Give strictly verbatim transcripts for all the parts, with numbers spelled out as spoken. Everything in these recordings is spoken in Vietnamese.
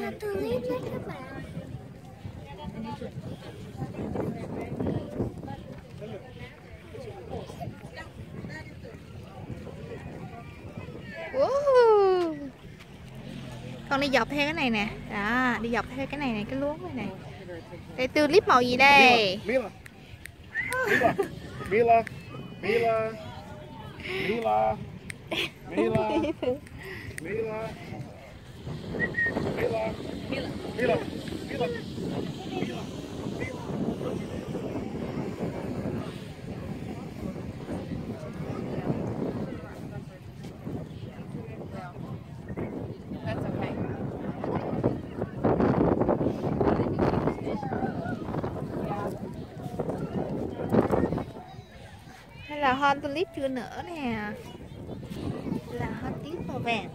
hoa tulip đấy các bạn. Wow. Con đi dọc theo cái này nè. Đó, đi dọc theo cái này này, cái luống này này. Đây tulip màu gì đây? Mila. Mila. Mila. Mila. Mila. Mila. Mila. Mila. Mila. Mila. Hay là hoa tulip chưa nở nè. Là hoa tulip màu vàng.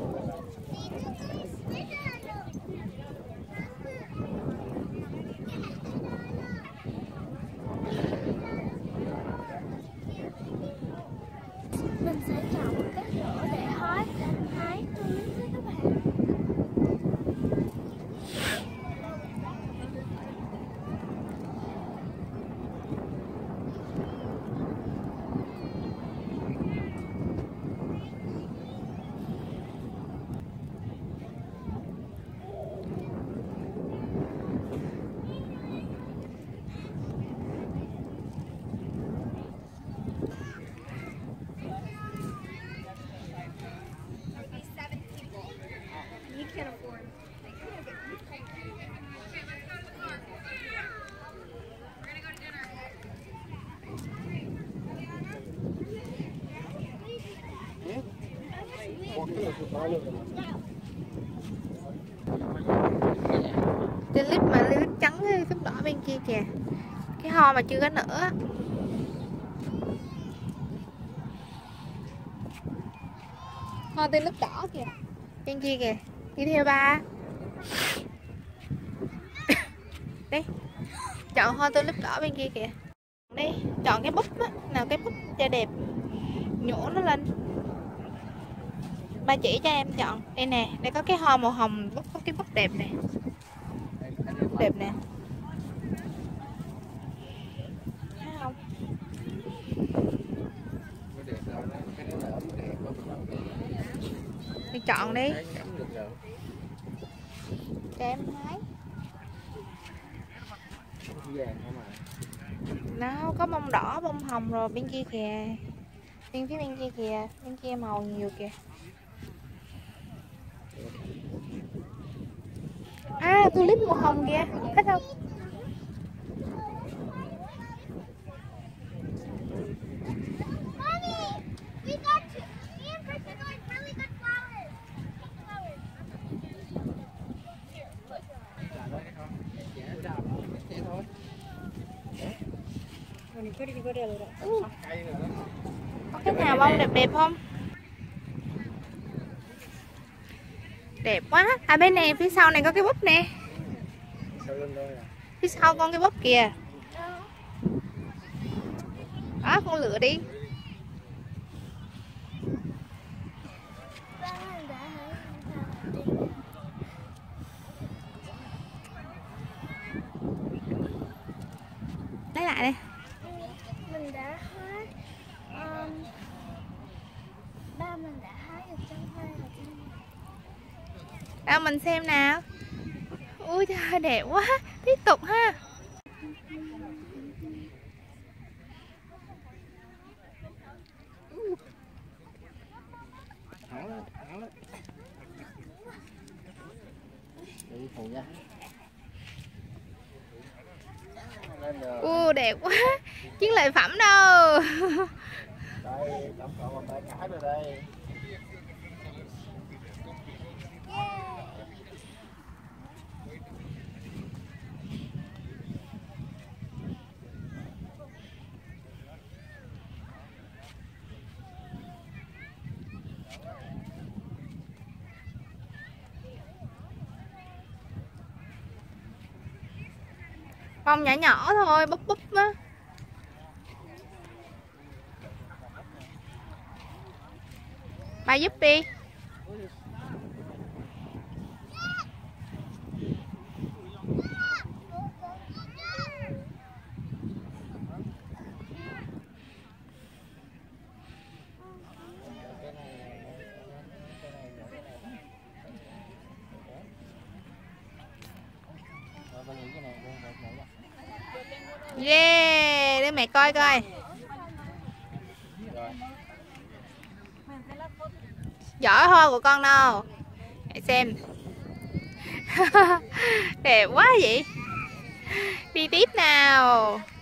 Mình sẽ chọn một cái rổ để hái hái tulip đấy các bạn. Tulip mà tulip trắng với tulip đỏ bên kia kìa. Cái hoa mà chưa có nở. Hoa tulip đỏ kìa. Bên kia kìa. Đi theo ba. Đây. Chọn hoa tulip đỏ bên kia kìa. Đây, chọn cái búp á, nào cái búp cho đẹp. Nhổ nó lên. Ba chỉ cho em chọn. Đây nè, đây có cái hoa màu hồng, búp có cái búp đẹp nè. Đẹp nè. Thấy không? Đi chọn đi. Cho em hái. Nó có bông đỏ, bông hồng rồi bên kia kìa. Bên phía bên kia kìa, bên kia màu nhiều kìa. À, tulip màu hồng kìa, thích không? Có cái nào bông đẹp đẹp không? Đẹp quá. À bên này phía sau này có cái búp nè. Phía sau con cái búp kìa. Đó, con lựa đi. Lấy lại đây. Mình đã hái um, ba mình đã hái được trong hoa rồi. Đâu mình xem nào. Ui trời đẹp quá. Tiếp tục ha. Ui đẹp quá. Chiến lợi phẩm đâu. Đây, tổng cộng một tay cái rồi đây. Bông nhỏ nhỏ thôi, búp búp á. Ba giúp đi. Yeah, để mẹ coi coi. Rồi. Giỏi hoa của con đâu? Mẹ xem. Đẹp quá vậy. Đi tiếp nào.